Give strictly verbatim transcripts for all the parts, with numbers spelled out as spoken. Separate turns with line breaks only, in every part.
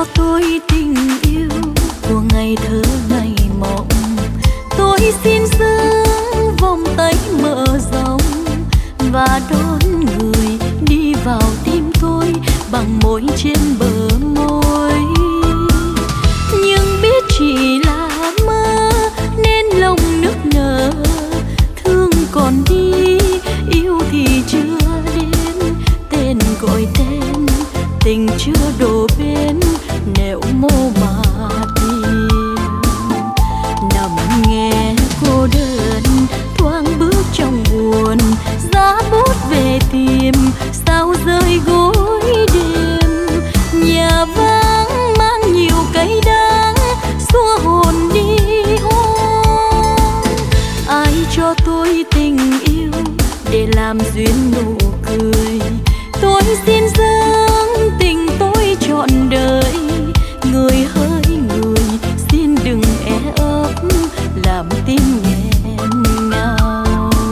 cho tôi tình yêu của ngày thơ ngày mộng. Tôi xin giữ vòng tay mở rộng và đón người đi vào tim tôi bằng môi trên bờ môi. Nhưng biết chỉ là mơ nên lòng nức nở, thương còn đi yêu thì chưa đến, tên gọi tên tình chưa đổ bên nẻo mô mà tìm. Nằm nghe cô đơn thoáng bước trong buồn, giá bút về tìm sao rơi gối đêm. Nhà vắng mang nhiều cay đắng xua hồn đi hoang. Ai cho tôi tình yêu để làm duyên nụ cười, tôi xin dâng tình tôi trọn đời. Người hỡi người xin đừng e ấp làm tim nghẹn ngào.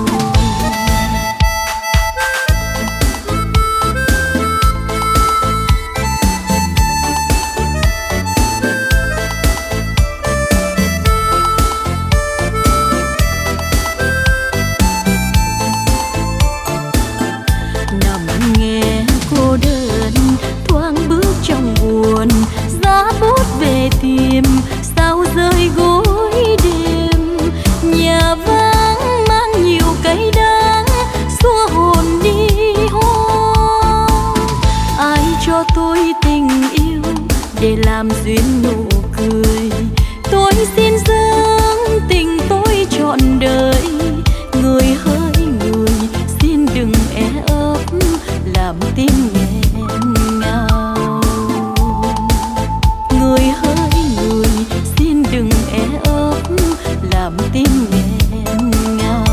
Nằm nghe cô đơn thoáng bước trong buồn, giá bút về tìm sao rơi gối đêm. Nhà vắng mang nhiều cay đắng xua hồn đi hoang. Ai cho tôi tình yêu để làm duyên nụ cười, tôi xin dâng tình tôi trọn đời. Người hỡi người xin đừng e ấp làm tim nghẹn ngào. Người hỡi người xin đừng e ấp làm tim nghẹn ngào.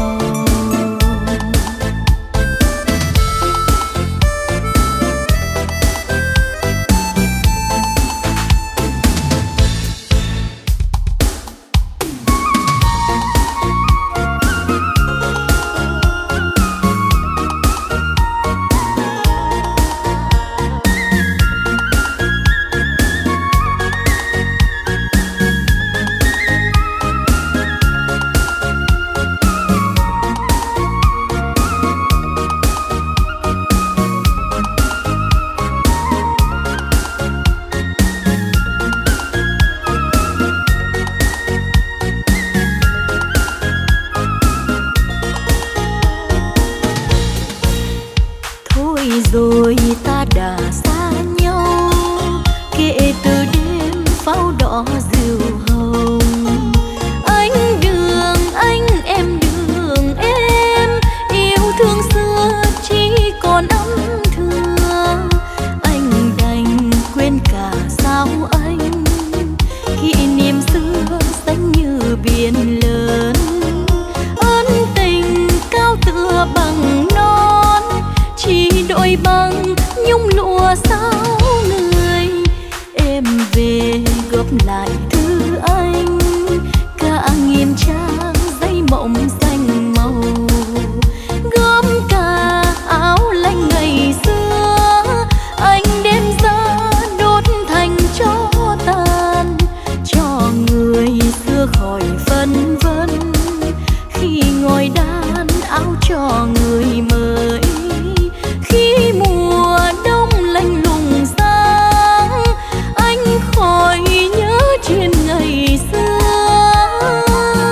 Rồi ta đã xa nhau, kể từ đêm pháo đỏ rượu hồng. Anh đường anh em đường em, yêu thương xưa chỉ còn ấm thương. Anh đành quên cả sao anh, kỷ niệm xưa xanh như biển lớn. Ân tình cao tựa bằng non, chỉ đổi bằng nhung lụa sao người. Em về gấp lại thư anh, cả nghìn trang giấy mộng xanh màu. Gom cả áo lanh ngày xưa, anh đem ra đốt thành tro tàn. Cho người xưa khỏi phân vân, khi ngồi đan áo cho người mới. Khi mùa đông lạnh lùng sang, anh khỏi nhớ chuyện ngày xưa.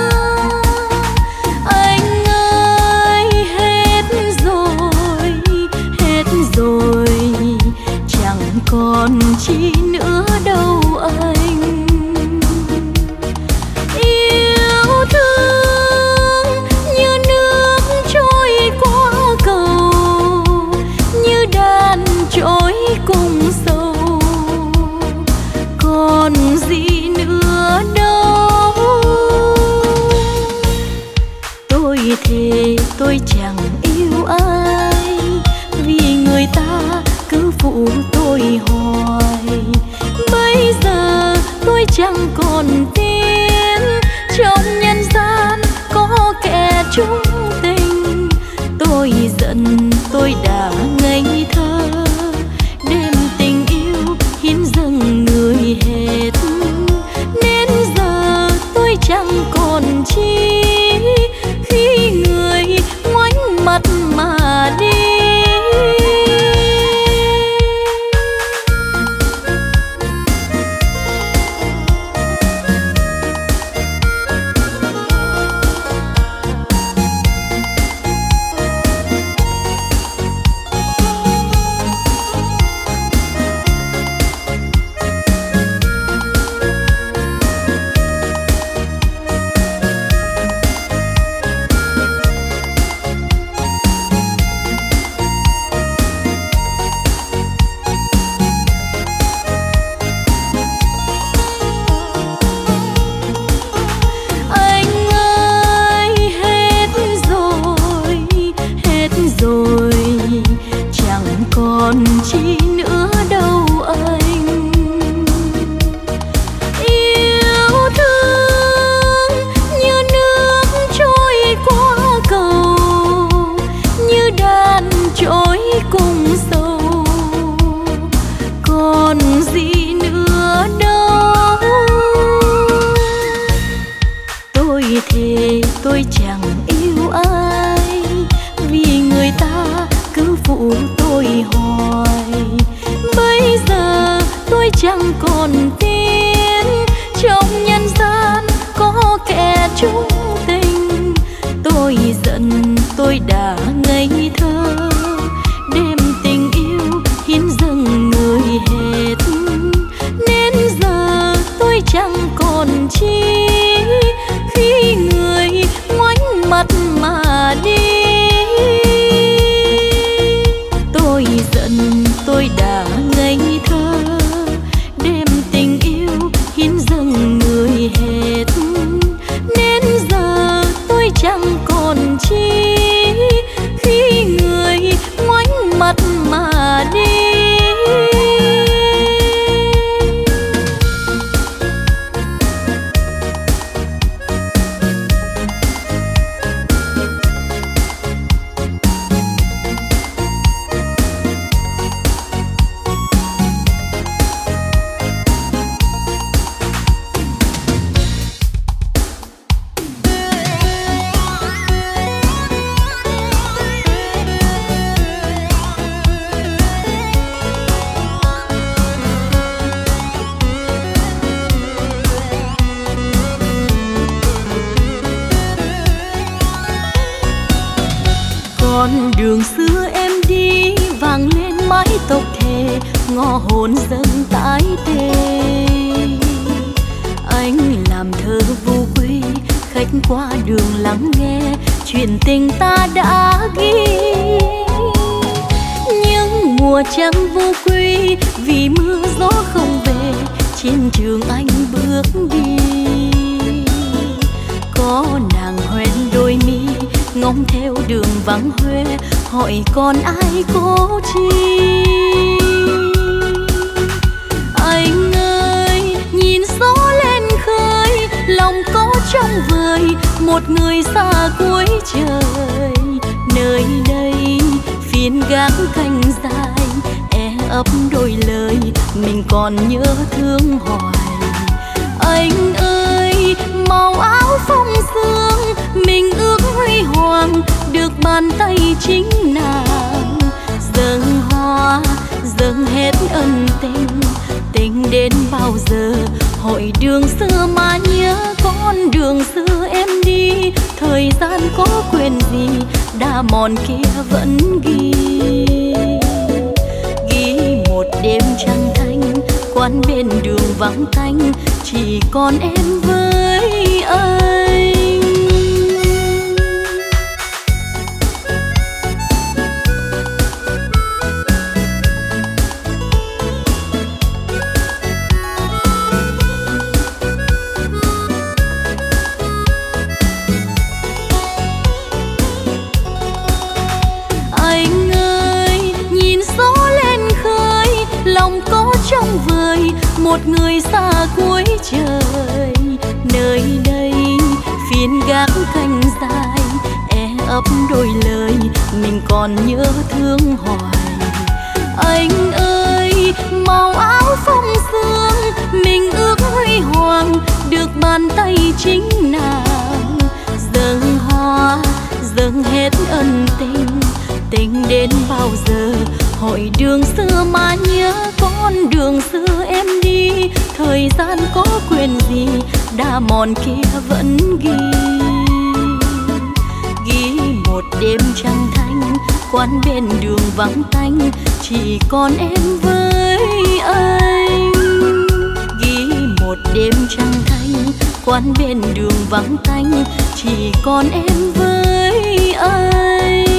Anh ơi hết rồi, hết rồi, chẳng còn chi nữa đâu anh. Yêu thương như nước trôi qua cầu, như đàn trôi cùng sầu, còn gì nữa đâu. Tôi thề tôi chẳng yêu ai, vì người ta cứ phụ tôi hoài. Bây giờ tôi chẳng còn tin trong nhân gian có kẻ chung tình. Tôi giận tôi đã ngây thơ, đêm tình yêu hiến dâng người còn chi nữa đâu anh. Yêu thương như nước trôi qua cầu, như đàn trôi cùng sâu, còn gì nữa đâu. Tôi thề tôi chẳng yêu ai, vì người ta cứ phụ tôi hoài. Bây giờ tôi chẳng còn tin trong nhân gian có kẻ chung tình. Tôi giận tôi đã ngây thơ, đem tình yêu hiến dâng người hết. Nên giờ tôi chẳng còn chi khi người ngoảnh mặt mà đi. Tôi giận tôi đã ngây thơ, đem tình yêu hiến dâng người hết. Nên giờ tôi chẳng còn chi khi người ngoảnh mặt mà đi. Con đường xưa em đi vang lên mái tóc thề, ngõ hồn dâng tái tê. Anh làm thơ vô quy, khách qua đường lắng nghe chuyện tình ta đã ghi. Nhưng mùa trăng vô quy vì mưa gió không về, trên trường anh bước đi. Có nàng hoen đôi mi ngóng theo đường vắng Huế, hỏi còn ai cố chi. Anh ơi nhìn gió lên khơi, lòng có trong vời một người xa cuối trời. Nơi đây phiên gác canh dài, e ấp đôi lời mình còn nhớ thương hoài. Anh ơi màu áo phong sương mình ước huy hoàng, được bàn tay chính nàng dâng hoa dâng hết ân tình. Tình đến bao giờ hội đường xưa mà nhớ, con đường xưa em đi thời gian có quên gì, đã mòn kia vẫn ghi. Ghi một đêm trăng thanh, quán bên đường vắng tanh, chỉ còn em với anh. Anh ơi nhìn gió lên khơi, lòng có trong vời một người xa cuối trời. Nơi đây phiên gác canh dài, e ấp đôi lời mình còn nhớ thương hoài. Anh ơi màu áo phong sương mình ước huy hoàng, được bàn tay chính nàng dâng hoa dâng hết ân tình. Tình đến bao giờ hội đường xưa mà nhớ, con đường xưa em đi thời gian có quên gì, đã mòn kia vẫn ghi. Ghi một đêm trăng thanh, quán bên đường vắng tanh, chỉ còn em với anh. Ghi một đêm trăng thanh, quán bên đường vắng tanh, chỉ còn em với anh.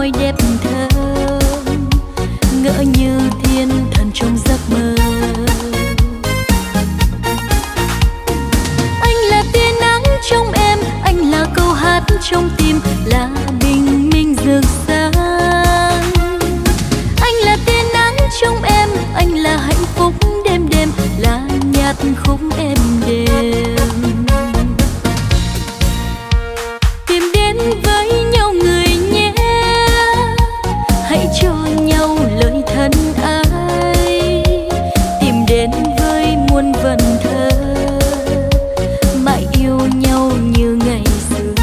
môi đẹp thơm, ngỡ như thiên thần trong giấc mơ. Anh là tia nắng trong em, anh là câu hát trong tim, là bình minh rực sáng. Anh là tia nắng trong em, anh là hạnh phúc đêm đêm, là nhạc khúc êm đềm. Tìm đến với nhau người nhé, hãy cho nhau lời thân ái. Tìm đến với muôn vần thơ, mãi yêu nhau như ngày xưa.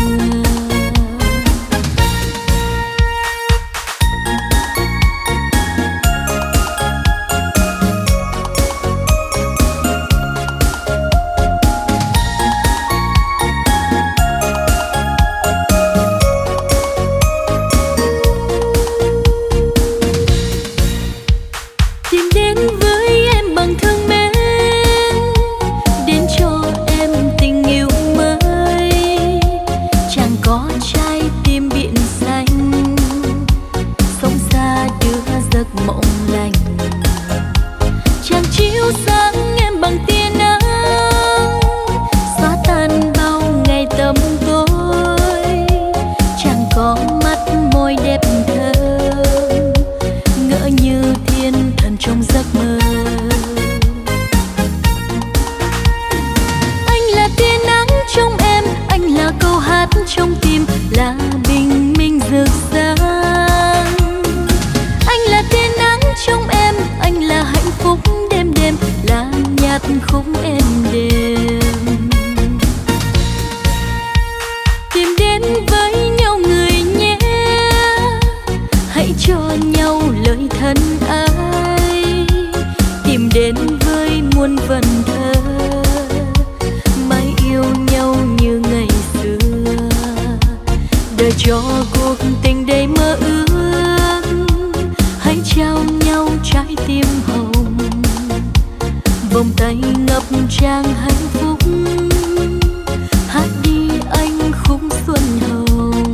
Trong tim là bình minh rực sáng. Anh là tia nắng trong em, anh là hạnh phúc đêm đêm, là nhạc khúc êm đềm. Tìm đến với nhau người nhé, hãy cho nhau lời thân ái. Tìm đến với muôn vần thơ, mãi yêu nhau như ngày xưa. Đời cho cuộc tình đầy mơ ước, hãy trao nhau trái tim hồng, vòng tay ngập tràn hạnh phúc, hát đi anh khúc xuân hồng.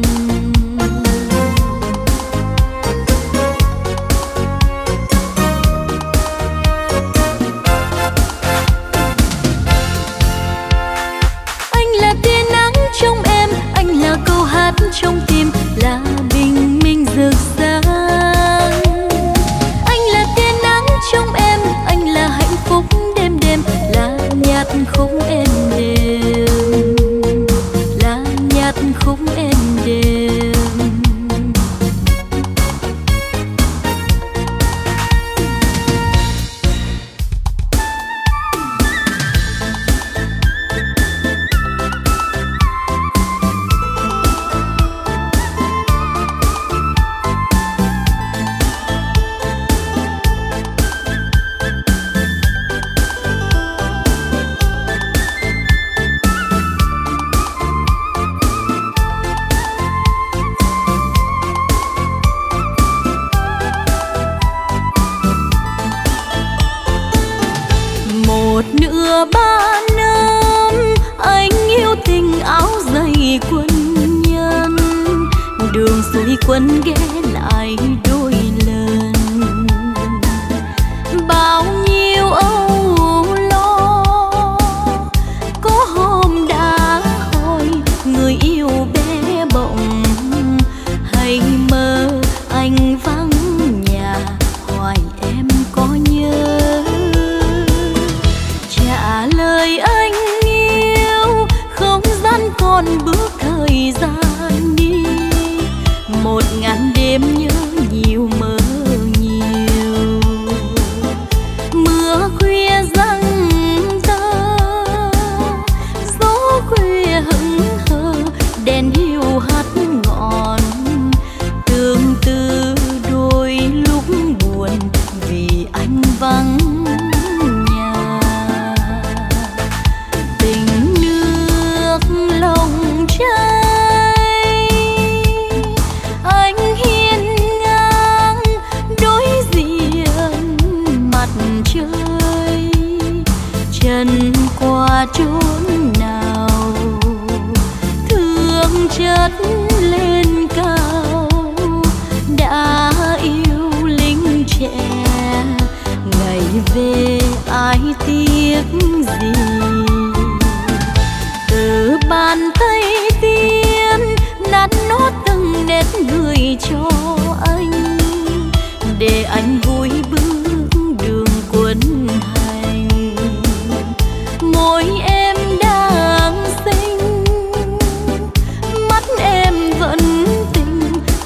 Anh là tia nắng trong em, anh là câu hát trong tim, là bình minh rực sáng. Anh là tia nắng trong em, anh là hạnh phúc đêm đêm, là nhạc khúc êm đềm, là nhạc khúc êm đềm. Một nửa ba năm anh yêu tình áo dày quân nhân, đường xuôi quân ghé lại đôi lần. Bao nhiêu âu lo, có hôm đã hỏi người yêu bé bỏng, hay mơ anh vắng nhà hỏi em có nhớ. Trả lời anh yêu, không gian còn bước thời gian đi, một ngàn đêm nhớ nhỉ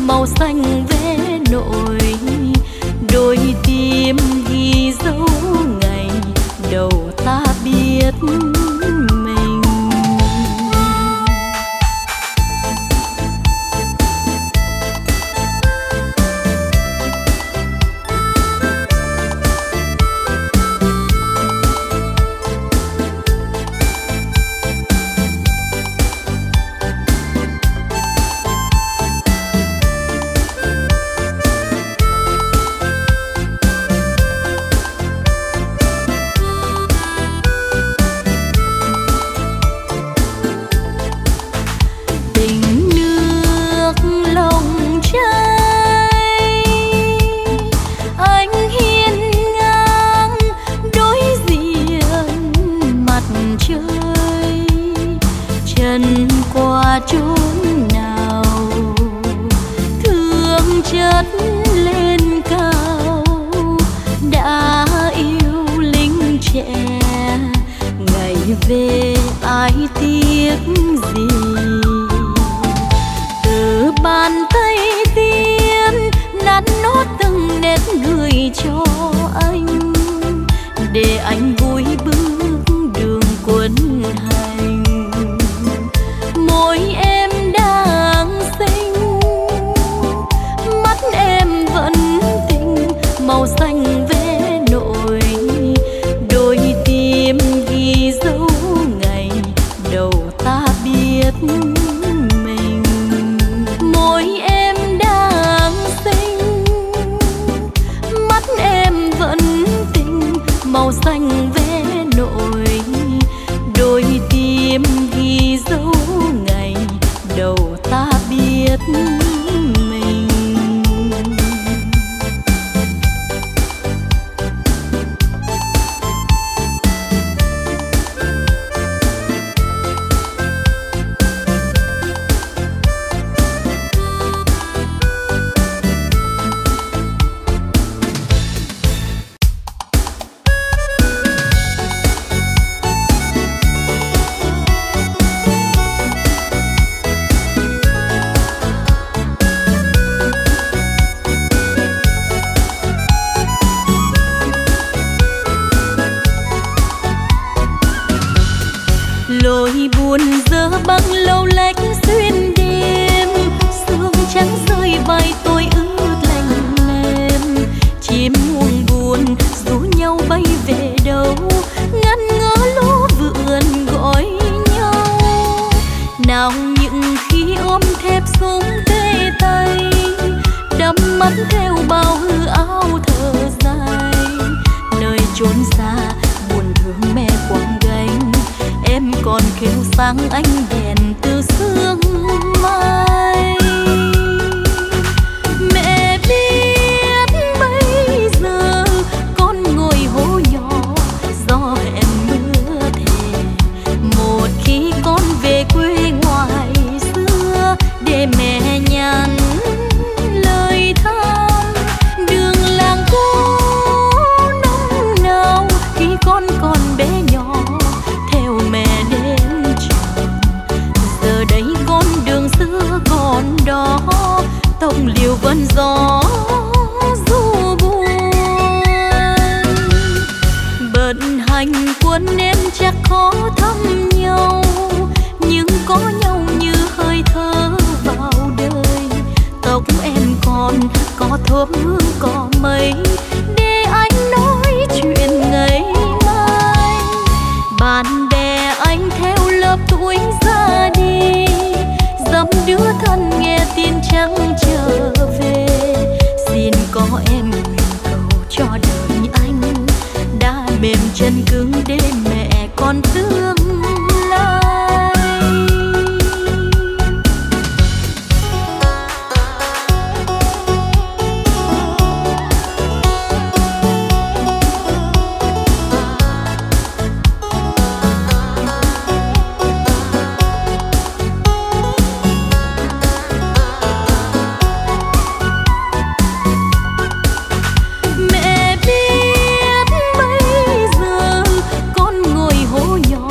màu xanh vé nổi, đôi tim ghi dấu ngày đầu ta biết mình. Chốn nào thương chất lên cao, đã yêu lính trẻ ngày về ai tiếc gì. Từ bàn tay tiên nắn nót từng nét người cho anh, để anh vui bước đường quân hành. Môi em đang xinh, mắt em vẫn tình, màu xanh vé nổi, đôi tim ghi dấu ngày đầu ta biết mình. Môi em đang xinh, mắt em vẫn tình, màu xanh vé nổi, đôi tim ghi dấu ngày đầu ta biết mình. Lối buồn dơ băng lâu lách xuyên đêm, sương trắng rơi vai tôi ướt lạnh lem. Chim muông buồn rủ nhau bay về đâu, ngăn ngỡ lúa vườn gọi nhau. Nào những khi ôm thép súng tê tay, đắm mắt theo bao hư áo thở dài. Nơi chốn xa buồn thương mẹ quăng gánh, em còn kêu sáng ánh đèn từ sương mai. Mẹ biết bây giờ con ngồi hố nhỏ gió hẹn mưa thề. Một khi con về quê ngoài xưa, để mẹ nhắn lời thăm. Đường làng cũ nắng nào khi con còn bé nhỏ, theo mẹ đến trường. Giờ đây con đường xưa còn đó, tóc liều vẫn gió du buồn. Bận hành quân nên chắc khó thăm nhau, nhưng có nhau như hơi thở vào đời. Tóc em còn có thơm hương cỏ mây, để anh nói chuyện ngày mai. Bạn bè anh theo lớp tuổi ra đi, dăm đứa thân nghe tin trắng trở về. Xin có em nguyện cầu cho đời anh, đã mềm chân cứng để mẹ con tương lai. Mẹ biết bây giờ con ngồi hố nhỏ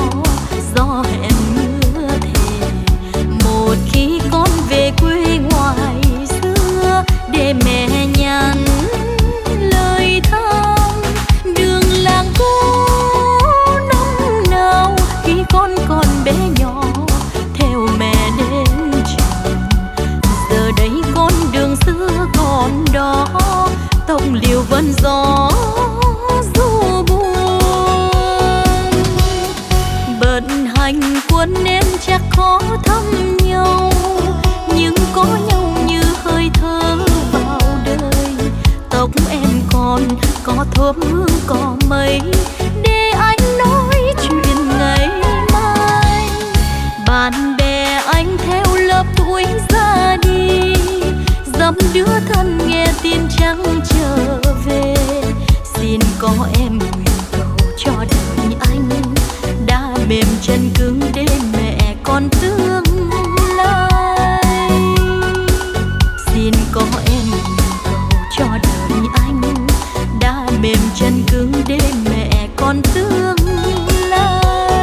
tóc liều vân gió du buồn. Bận hành quân nên chắc khó thăm nhau, nhưng có nhau như hơi thở vào đời. Tóc em còn có thơm hương cỏ mây, để anh nói chuyện ngày mai. Bạn bè anh theo lớp tuổi ra đi, dăm đứa thân nghe tin trắng trở về. Xin có em nguyện cầu cho đời anh đã mềm chân cứng để mẹ con tương lai. Xin có em nguyện cầu cho đời anh đã mềm chân cứng để mẹ con tương lai.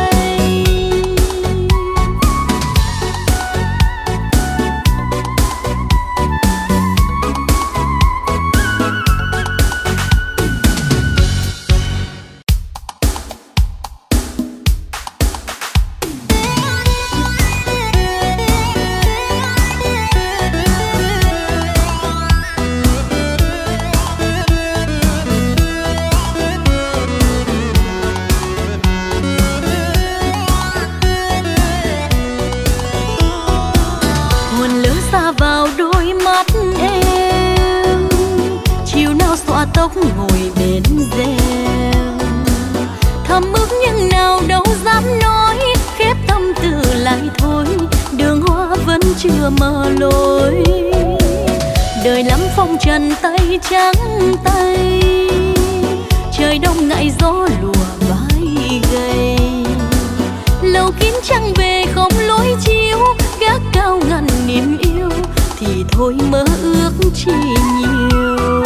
Tóc ngồi bên rèm thầm ước nhưng nào đâu dám nói, khép tâm tư lại thôi, đường hoa vẫn chưa mờ lối. Đời lắm phong trần tay trắng tay, trời đông ngại gió lùa vai gầy. Lầu kín trăng về không lối chiếu, gác cao ngăn niềm yêu thì thôi mơ ước chi nhiều.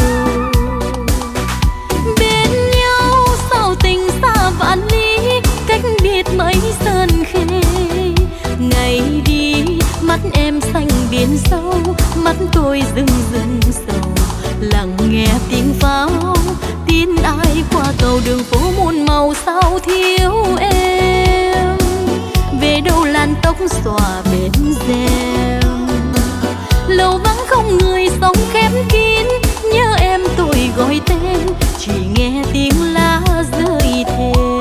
Vạn lý cách biệt mấy sơn khê, ngày đi mắt em xanh biển sâu, mắt tôi rưng rưng sầu. Lặng nghe tiếng pháo tin ai qua cầu, đường phố muôn màu sao thiếu em. Về đâu làn tóc xòa bên rèm, lầu vắng không người sống khép kín. Nhớ em tôi gọi tên, chỉ nghe tiếng lá rơi thềm.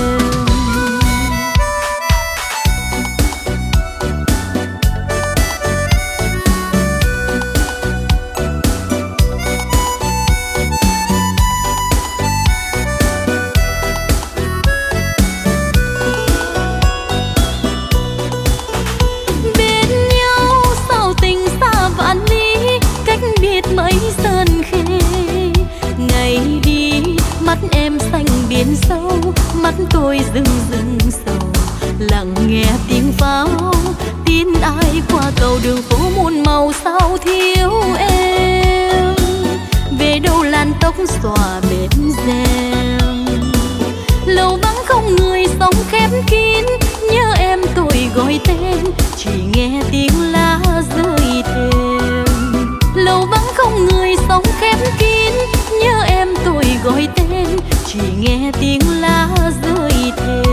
Mắt em xanh biển sâu, mắt tôi rưng rưng sầu. Lặng nghe tiếng pháo tin ai qua cầu, đường phố muôn màu sao thiếu em. Về đâu làn tóc xòa bên rèm, lầu vắng không người sống khép kín. Nhớ em tôi gọi tên, chỉ nghe tiếng lá rơi thềm. Lầu vắng không người sống khép kín. Nhớ em tôi gọi tên, chỉ nghe tiếng lá rơi thềm.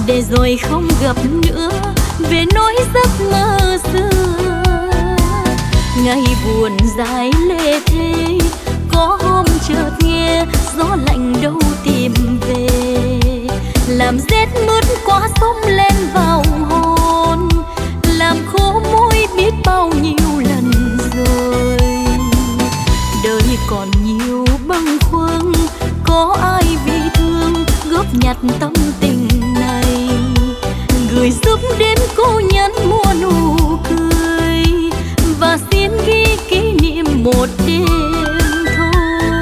để rồi không gặp nữa về nỗi giấc mơ xưa. Ngày buồn dài lê thê, có hôm chợt nghe gió lạnh đâu tìm về, làm rét mướt quá sông lên vào hồn, làm khô môi biết bao nhiêu lần rồi. Đời còn nhiều bâng khuâng, có ai vì thương góp nhặt tâm tình này, gửi giúp đến cô nhân mua nụ cười và xin ghi kỷ niệm một đêm thôi.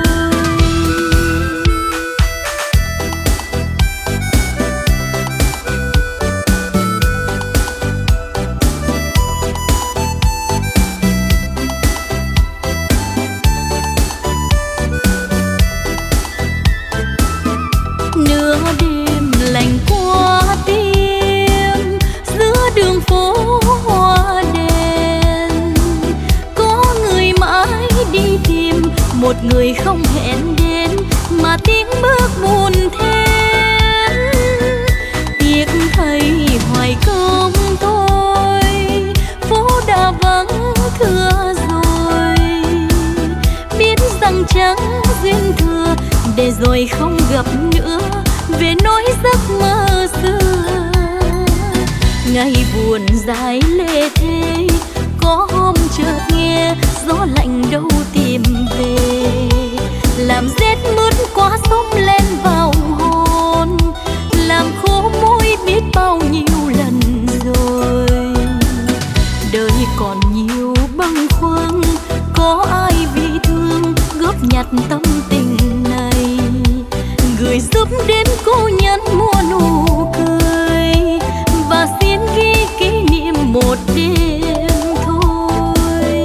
Nửa đêm lạnh qua tim, giữa đường phố hoa đèn, có người mãi đi tìm một người không hẹn đến, mà tiếng bước buồn thêm. Tiếc thầy hoài công thôi, phố đã vắng thưa rồi, biết rằng chẳng duyên thừa, để rồi không gặp nữa về nỗi giấc mơ xưa. Ngày buồn dài lê thê, có hôm chợt nghe gió lạnh đâu tìm về, làm rét mướt quá sông lên vào hồn, làm khô môi biết bao nhiêu lần rồi. Đời còn nhiều bâng khuâng, có ai vì thương góp nhặt tâm tình này, gửi giúp đến cô nhân mua nụ cười và xin ghi kỷ niệm một đêm thôi.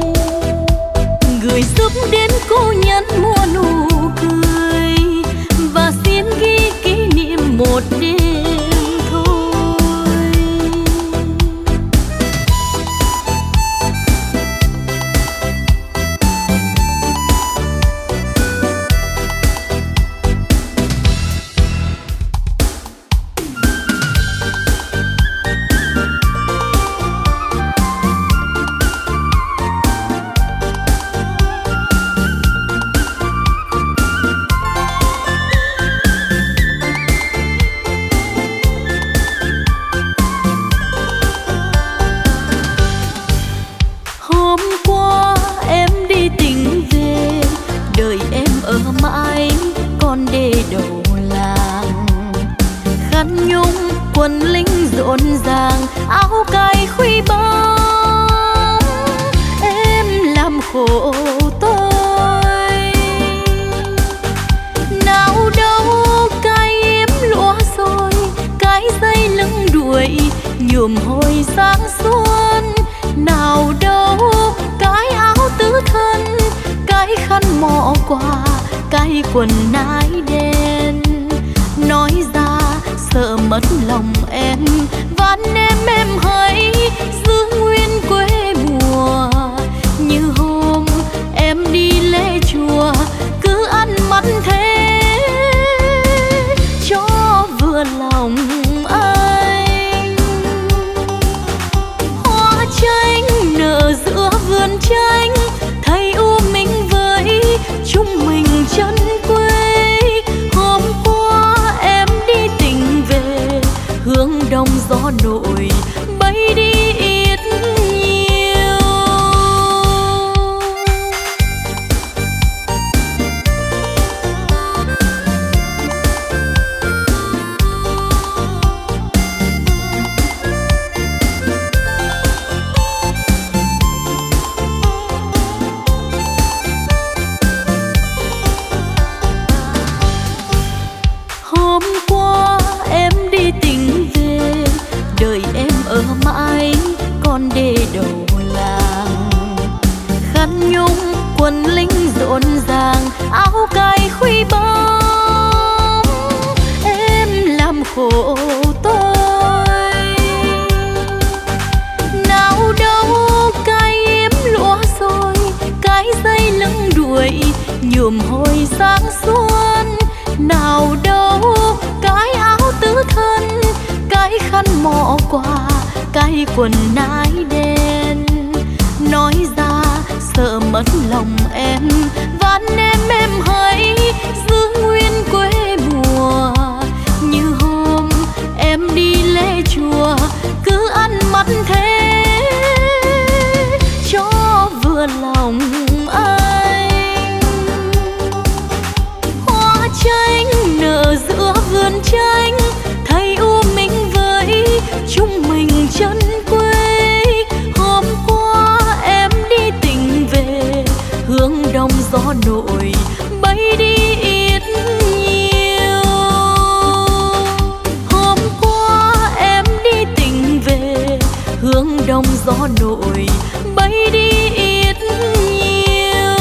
Gửi giúp đến cô nhân mua nụ cười và xin ghi kỷ niệm một đêm thôi. Quân lính rộn ràng áo cài khuy bóng, em làm khổ tôi. Nào đâu cái yếm lúa rồi, cái dây lưng đuổi nhuộm hồi sáng xuân. Nào đâu cái áo tứ thân, cái khăn mọ quà, cái quần nái đen. Nói ra sợ mất lòng em, van em em hãy giữ nguyên quê mùa. Như hôm em đi lễ chùa, cứ ăn mặn thế cho vừa lòng anh. Hoa chanh nở giữa vườn chanh, thấy u minh với chúng mình chân quê. Hôm qua em đi tình về, hướng đông gió nổi bay đi ít nhiều. Hôm qua em đi tình về, đời em ở mãi con đê đầu làng. Khăn nhung quân lính rộn ràng áo cài khuy bóng, em làm khổ tôi. Nào đâu cái yếm lúa rồi, cái dây lưng đuổi nhuộm hồi sáng xuân. Nào đâu cái áo tứ thân, cái khăn mỏ quà, cái quần nái đen. Nói ra sợ mất lòng em, van em em hãy giữ nguyên quê mùa. Như hôm em đi lễ chùa, cứ ăn mắt thế cho vừa lòng anh. Hoa chanh nở giữa vườn chanh, thấy u minh với chúng mình chân quê. Hôm qua em đi tình về, hướng đông gió nổi bay đi ít nhiều. Hôm qua em đi tình về, hướng đông gió nổi bay đi ít nhiều.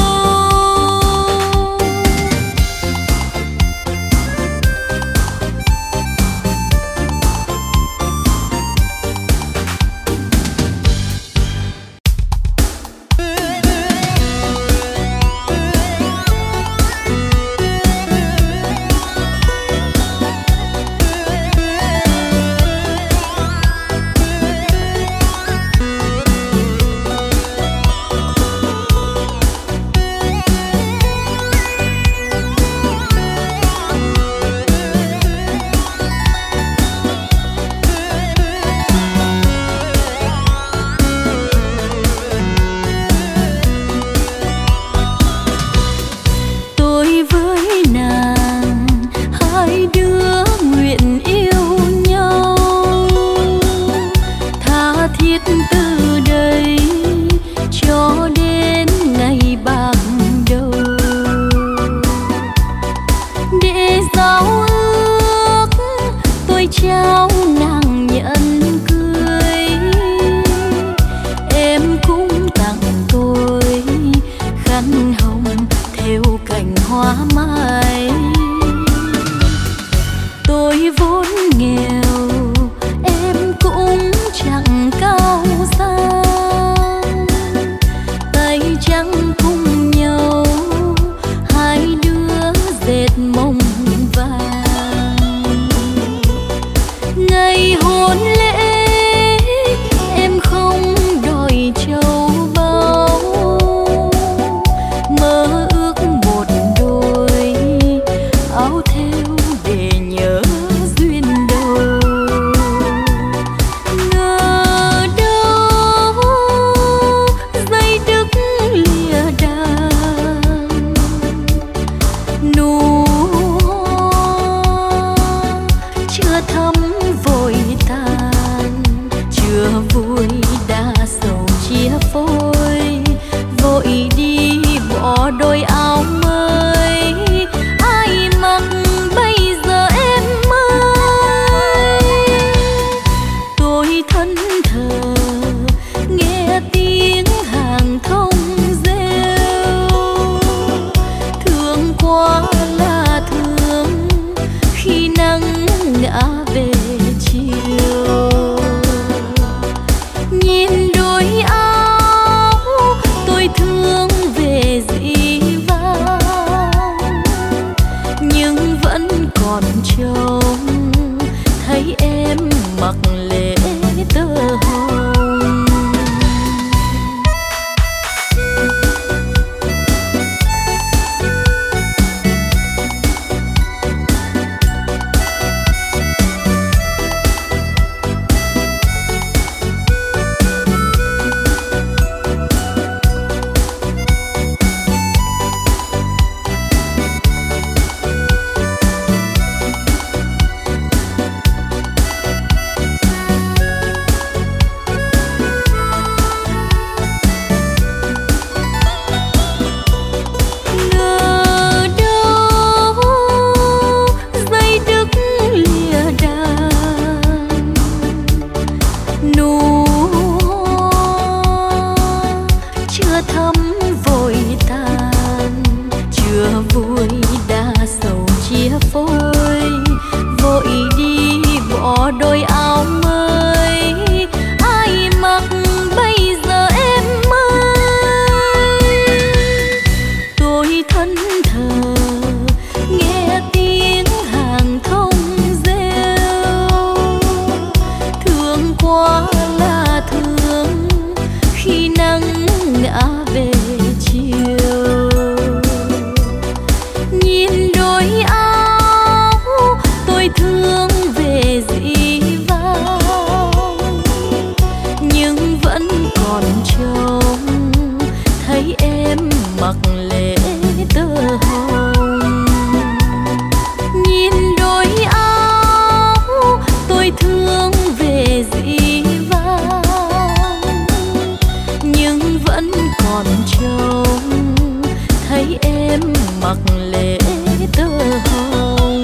ngã về chiều. Nhìn đôi áo tôi thương về dĩ vãng, nhưng vẫn còn trông thấy em mặc lễ tơ hồng. Nhìn đôi áo tôi thương về dĩ vãng, nhưng vẫn còn trông thấy em mặc lễ tơ hồng.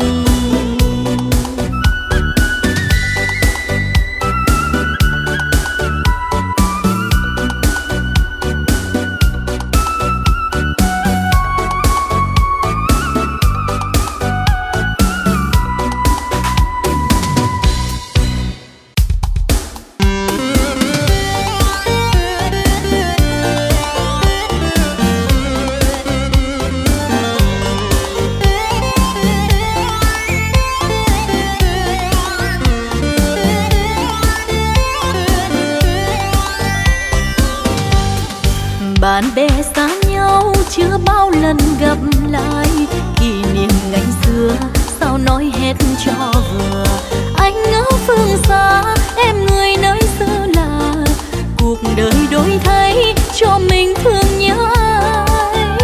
Bạn bè xa nhau chưa bao lần gặp lại, kỷ niệm ngày xưa sao nói hết cho vừa. Anh ở phương xa, em người nơi xưa lạ, cuộc đời đổi thay cho mình thương nhớ ai.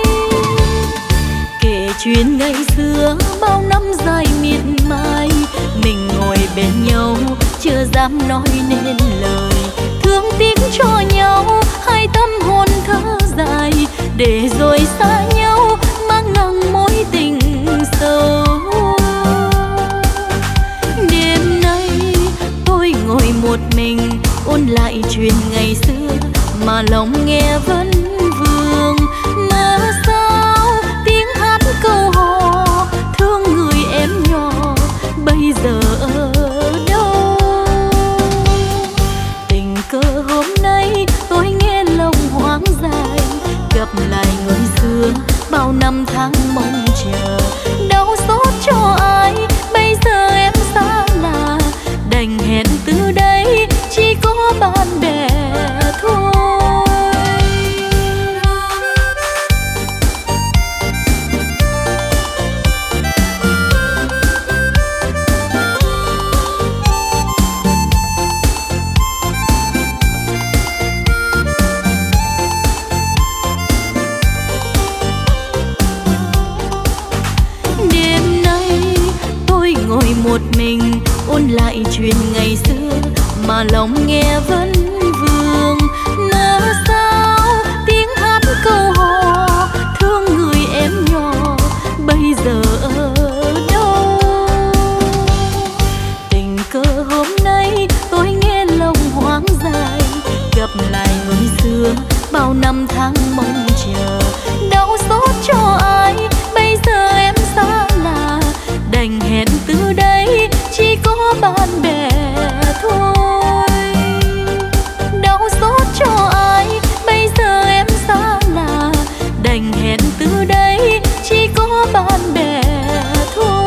Kể chuyện ngày xưa bao năm dài miệt mài, mình ngồi bên nhau chưa dám nói nên lời. Thương tiếc cho nhau hai tâm hồn thở dài, để rồi xa nhau mang nặng mối tình sâu. Đêm nay tôi ngồi một mình ôn lại chuyện ngày xưa, mà lòng nghe vẫn vương. Mà sao tiếng hát câu hò thương người em nhỏ bây giờ ở đâu? Tình cờ hôm nay tôi nghe lòng hoang dại, gặp lại người xưa bao năm tháng mong chờ. Đau xót cho ai bây giờ em xa lạ, đành hẹn từ đây chỉ có bạn bè thôi. Ngồi một mình ôn lại chuyện ngày xưa, mà lòng nghe vẫn vương. Mà sao tiếng hát câu hò thương người em nhỏ bây giờ ở đâu? Tình cờ hôm nay tôi nghe lòng hoang dại, gặp lại người xưa bao năm tháng mong chờ. Đau xót cho ai bây giờ em xa lạ, đành hẹn từ đây chỉ có bạn bè thôi. Đau xót cho ai bây giờ em xa lạ, đành hẹn từ đây chỉ có bạn bè thôi.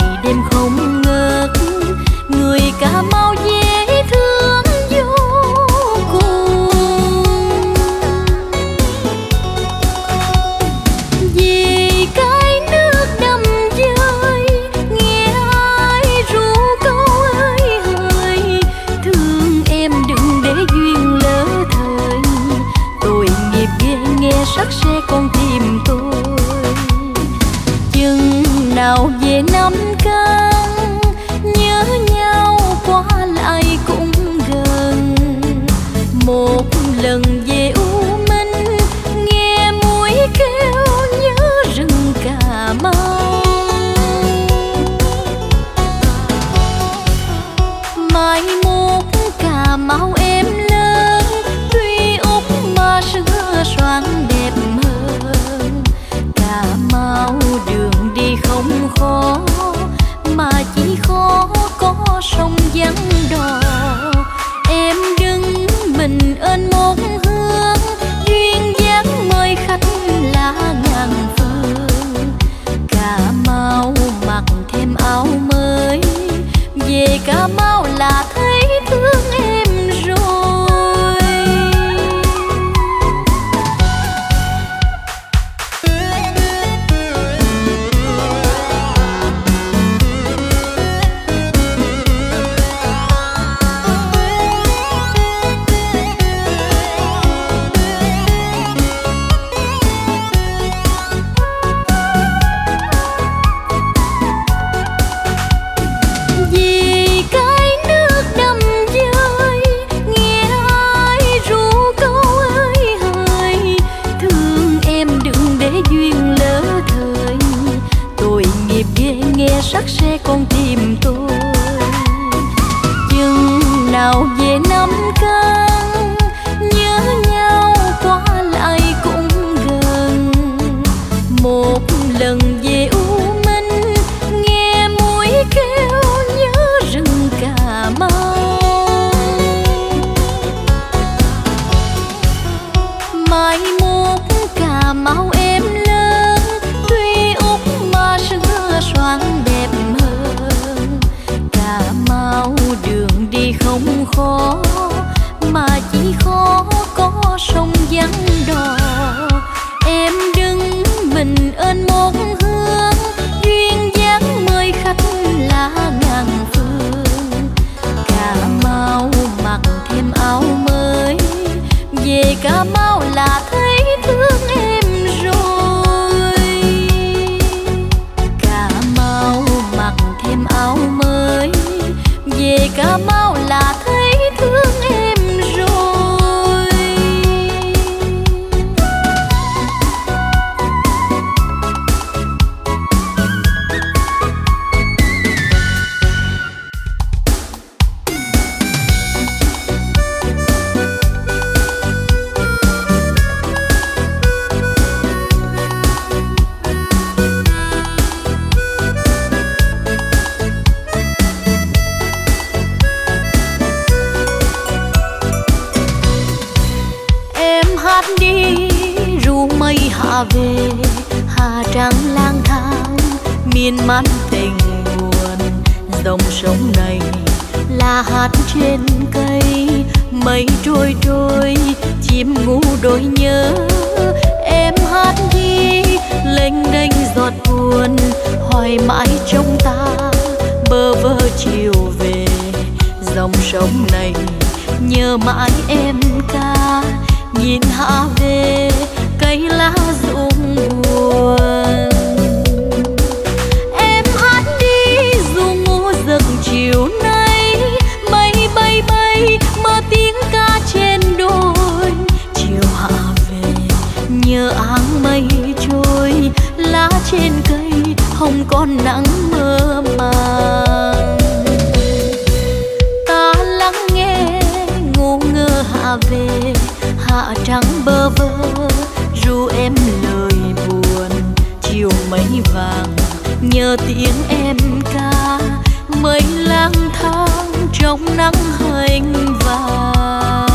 Cà Mau dễ thương vô là thấy thương em rồi. Sắc sẽ con tìm tôi chừng nào về năm căn nhớ nhau qua lại cũng gần. Một lần về U Minh nghe muỗi kêu nhớ rừng Cà Mau. Mai mốt Cà Mau em lớn tuy út mà xưa xoan đẹp hơn. Cà Mau đường đi không khó mà chỉ khó có sông vắng đò. Em đứng mình ơn một hướng duyên dáng mời khách là ngàn phương. Cà Mau mặc thêm áo mới về Cà Mau là thấy thương em rồi. Cà Mau mặc thêm áo mới về Cà Mau là thấy thương em rồi. Hạ về Hà Trăng lang thang miên man tình buồn. Dòng sông này là hát trên cây mây trôi trôi chim ngu đôi nhớ. Em hát đi lênh đênh giọt buồn hoài mãi trong ta bơ vơ chiều về. Dòng sông này nhớ mãi em ca nhìn hạ về cây lá rụng buồn. Em hát đi dù ngủ giấc chiều nay mây bay bay mơ tiếng ca trên đồi. Chiều hạ về nhớ áng mây trôi lá trên cây không còn nắng mơ màng. Ta lắng nghe ngu ngơ hạ về hạ trắng bơ vơ ru em lời buồn. Chiều mây vàng nhớ tiếng em ca mây lang thang trong nắng hành vàng.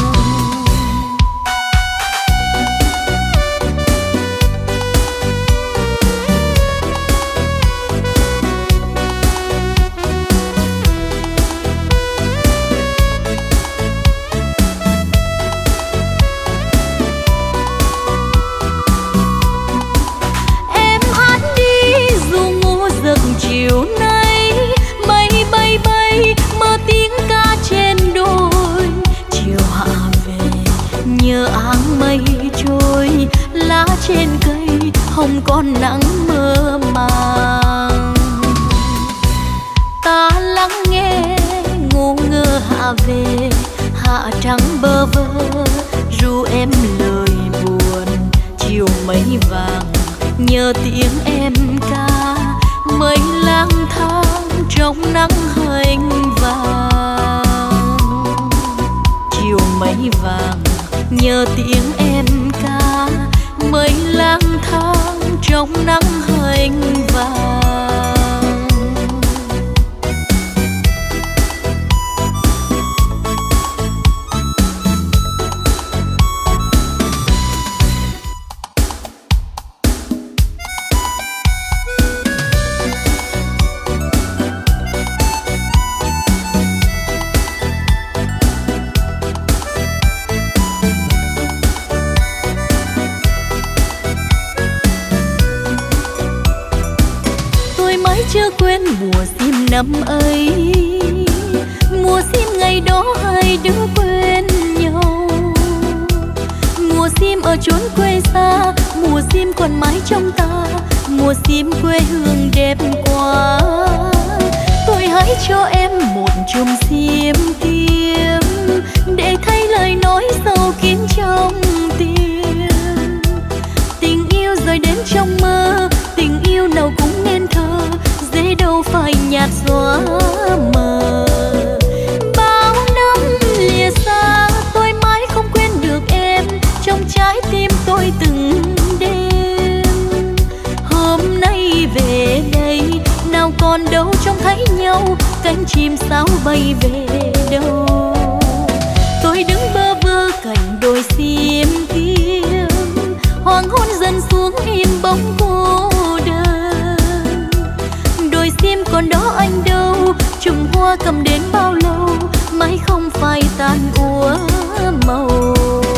Chiều nay mây bay bay mơ tiếng ca trên đồi. Chiều hạ về nhớ áng mây trôi lá trên cây không còn nắng mơ màng. Ta lắng nghe ngu ngơ hạ về hạ trắng bơ vơ ru em lời buồn. Chiều mây vàng nhớ tiếng em ca mây lang thang trong nắng hành vàng. Chiều mây vàng nhớ tiếng em ca mây lang thang trong nắng hành vàng. chưa quên mùa sim năm ấy, mùa sim ngày đó hai đứa quên nhau. Mùa sim ở chốn quê xa, mùa sim còn mãi trong ta, mùa sim quê hương đẹp quá. Tôi hãy cho em một chùm sim tím để thay lời nói sâu kín trong tim. Tình yêu rồi đến trong mơ, tình yêu nào cũng nên thơ, dễ đâu phải nhạt xóa mờ. Bao năm lìa xa, tôi mãi không quên được em trong trái tim tôi từng đêm. Hôm nay về đây, nào còn đâu trông thấy nhau, cánh chim sáo bay về đâu. Tôi đứng bơ vơ cạnh đồi sim tím, hoàng hôn dần xuống im bóng cô đơn. Đồi sim còn đó anh đâu, chùm hoa cầm đến bao lâu, mãi không phai tan úa màu.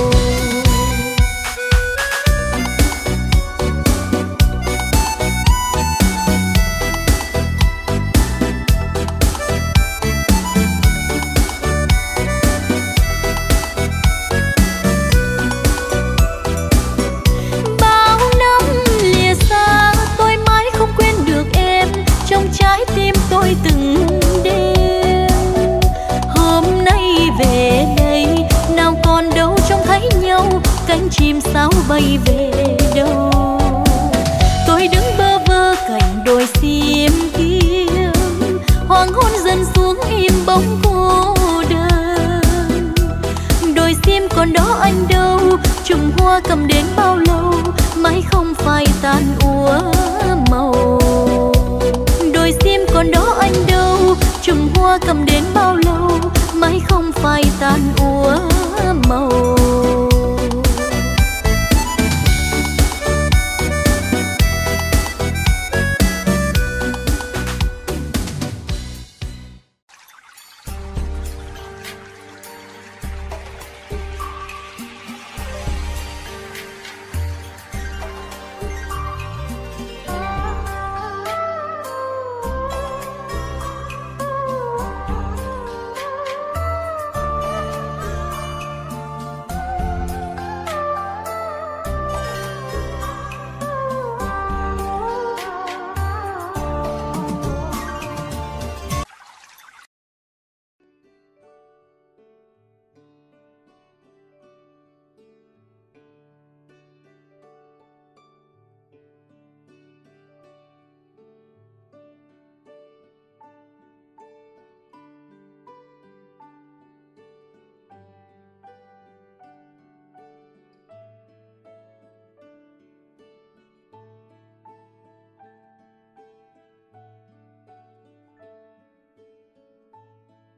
Trái tim tôi từng đêm, hôm nay về đây, nào còn đâu trông thấy nhau, cánh chim sáo bay về đâu. Tôi đứng bơ vơ cạnh đồi sim tím, hoàng hôn dần xuống im bóng cô đơn. Đồi sim còn đó anh đâu, chùm hoa cầm đến bao lâu, mãi không phai tan úa màu. Đồi sim còn đó anh đâu, chùm hoa cầm đến bao lâu, mãi không phai tan úa